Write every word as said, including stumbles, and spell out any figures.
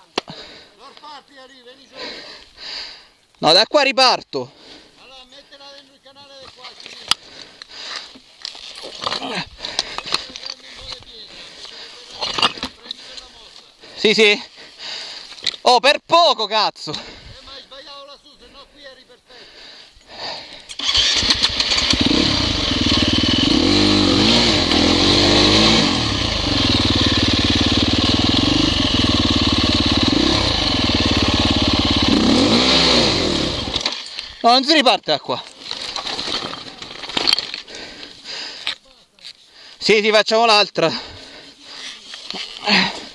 No, da qua riparto. Allora mettila dentro il canale del qua, Sì, sì. Oh, per poco, cazzo. Eh, ma hai sbagliato lassù, se no qui eri perfetto. No, non si riparte da qua. Sì, sì, facciamo l'altra.